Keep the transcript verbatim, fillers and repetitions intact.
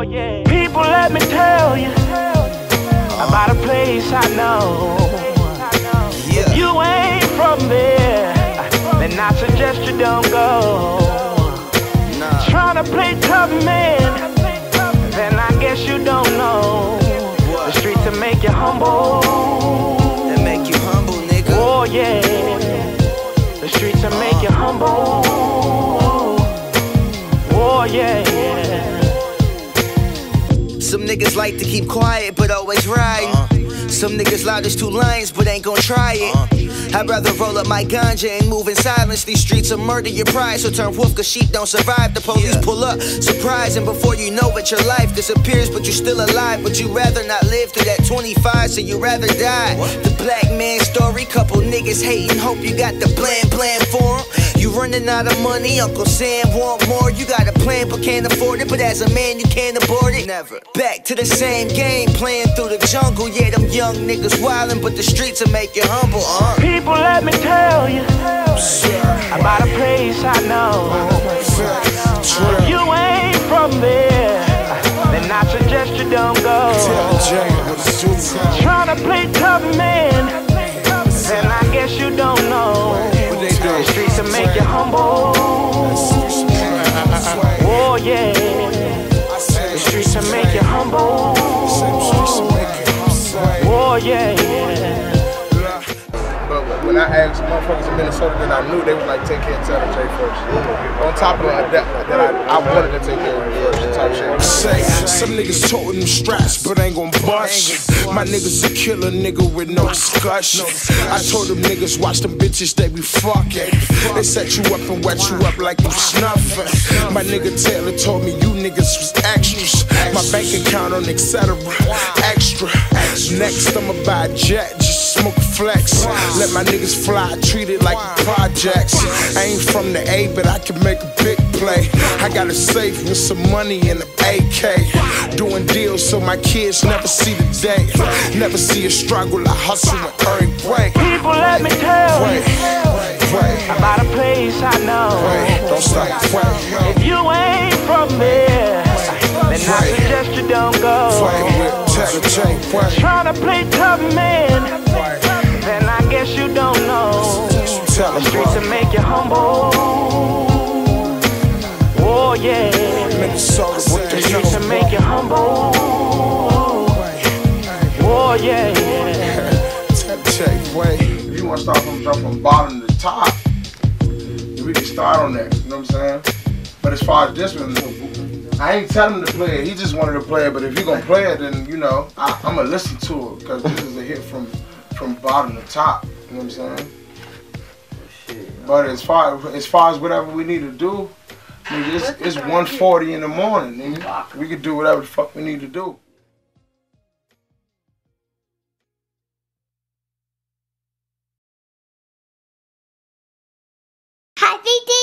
yeah. People, let me tell you about a place I know. Yeah. If you ain't from there, then I suggest you don't go. Nah. Trying to play tough man, then I guess you don't know. What? The streets will make you humble. They make you humble, nigga. Oh yeah. The streets will make you humble. Oh yeah, yeah. Some niggas like to keep quiet but always riding. uh. Some niggas loud as two lions but ain't gon' try it. uh. I'd rather roll up my ganja and move in silence. These streets will murder your pride, so turn wolf cause sheep don't survive. The police yeah. pull up, surprise, and before you know it your life disappears. But you still alive, but you rather not live through that twenty-five, so you rather die. What? The black man story, couple niggas hating, hope you got the plan, plan for them. You running out of money, Uncle Sam want more. You got a plan but can't afford it, but as a man you can't abort it. Never. Back to the same game, playing through the jungle. Yeah, them young niggas wildin', but the streets will make you humble. uh. People, let me tell you about a place I know. If you ain't from there, then I suggest you don't go. Trying to play tough man, then I guess you don't know. The streets will make you humble. Oh yeah. The streets will make you humble. Oh yeah, yeah. But when I asked motherfuckers in Minnesota that I knew, they was like, take care of Taylor J first. On top of that, that, that I, I wanted to take care of him first. Type shit. Say, some niggas told them straps, but ain't gon' bust. My niggas a killer nigga with no discussion. I told them niggas, watch them bitches, they be fucking. They set you up and wet you up like you snuffing. My nigga Taylor told me you niggas was extras. My bank account on et cetera extra. Next I'ma buy a jet, just smoke flex. Let my niggas fly, treat it like projects. I ain't from the A, but I can make a big play. I got a safe with some money in the A K. Doing deals so my kids never see the day. Never see a struggle, I hustle and earn break. People, let me tell you about a place I know. Don't stop, if you ain't from there, then I suggest you don't go. Trying to play tough man, then I guess you don't know. The streets will make you humble. Oh yeah. The streets will make you humble. Oh yeah, yeah. If you want to start from jump from bottom to top, we can start on that. You know what I'm saying? But as far as this one, I ain't telling him to play it. He just wanted to play it. But if he gonna play it, then you know I, I'm gonna listen to it because this is a hit from from bottom to top. You know what I'm saying? But as far as far as whatever we need to do, nigga, it's, it's one forty in the morning, nigga. We can do whatever the fuck we need to do. HypHyTV.